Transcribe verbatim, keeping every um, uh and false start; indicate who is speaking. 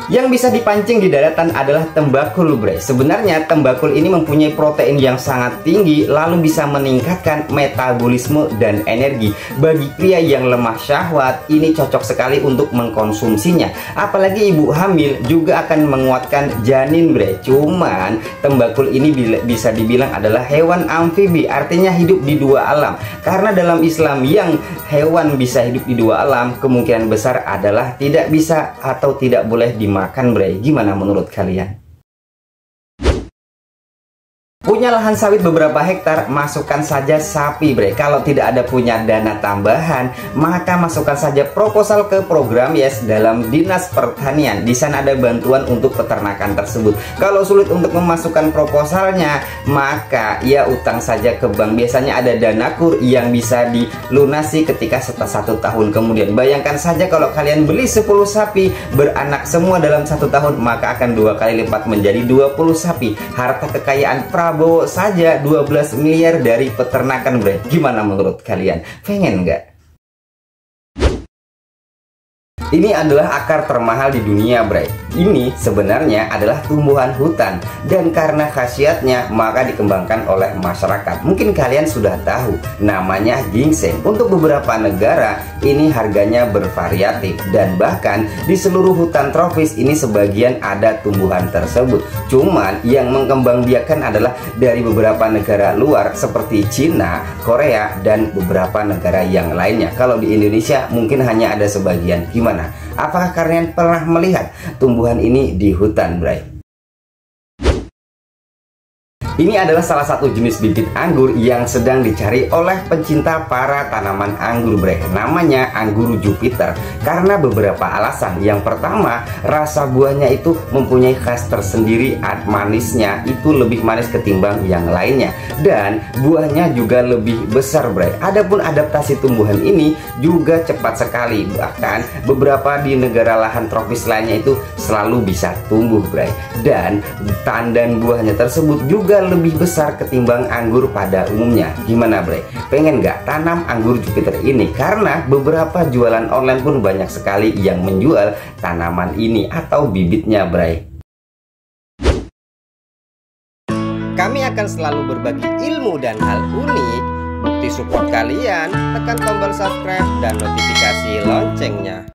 Speaker 1: Yang bisa dipancing di daratan adalah tembakul, bre. Sebenarnya tembakul ini mempunyai protein yang sangat tinggi, lalu bisa meningkatkan metabolisme dan energi. Bagi pria yang lemah syahwat, ini cocok sekali untuk mengkonsumsinya. Apalagi ibu hamil juga akan menguatkan janin, bre. Cuman tembakul ini bisa dibilang adalah hewan amfibi, artinya hidup di dua alam. Karena dalam Islam yang hewan bisa hidup di dua alam, kemungkinan besar adalah tidak bisa atau tidak boleh dimakan. Makan, bre. Gimana menurut kalian? Punya lahan sawit beberapa hektar, masukkan saja sapi, bre. Kalau tidak ada punya dana tambahan, maka masukkan saja proposal ke program Yes dalam Dinas Pertanian. Di sana ada bantuan untuk peternakan tersebut. Kalau sulit untuk memasukkan proposalnya, maka ya utang saja ke bank. Biasanya ada dana kur yang bisa dilunasi ketika setelah satu tahun kemudian. Bayangkan saja kalau kalian beli sepuluh sapi, beranak semua dalam satu tahun, maka akan dua kali lipat menjadi dua puluh sapi. Harta kekayaan Prabowo saja dua belas miliar dari peternakan, bre. Gimana menurut kalian? Pengen nggak? Ini adalah akar termahal di dunia, bre. Ini sebenarnya adalah tumbuhan hutan, dan karena khasiatnya maka dikembangkan oleh masyarakat. Mungkin kalian sudah tahu, namanya ginseng. Untuk beberapa negara ini harganya bervariatif, dan bahkan di seluruh hutan tropis ini sebagian ada tumbuhan tersebut. Cuman yang mengembangbiakan adalah dari beberapa negara luar seperti Cina, Korea, dan beberapa negara yang lainnya. Kalau di Indonesia mungkin hanya ada sebagian. Gimana? Apakah kalian pernah melihat tumbuhan ini di hutan, bray? Ini adalah salah satu jenis bibit anggur yang sedang dicari oleh pencinta para tanaman anggur, bre. Namanya anggur Jupiter karena beberapa alasan. Yang pertama, rasa buahnya itu mempunyai khas tersendiri. Manisnya itu lebih manis ketimbang yang lainnya, dan buahnya juga lebih besar, bre. Adapun adaptasi tumbuhan ini juga cepat sekali. Bahkan beberapa di negara lahan tropis lainnya itu selalu bisa tumbuh, bre. Dan tandan buahnya tersebut juga lebih besar ketimbang anggur pada umumnya. Gimana, bre? Pengen nggak tanam anggur Jupiter ini? Karena beberapa jualan online pun banyak sekali yang menjual tanaman ini atau bibitnya, bre. Kami akan selalu berbagi ilmu dan hal unik. Bukti support kalian, tekan tombol subscribe dan notifikasi loncengnya.